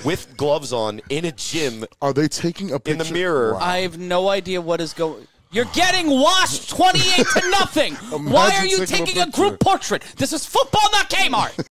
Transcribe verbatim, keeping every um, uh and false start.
with gloves on in a gym. Are they taking a picture? In the mirror. Wow. I have no idea what is going. You're getting washed twenty-eight to nothing. Why are you taking a, a group portrait? This is football, not Kmart.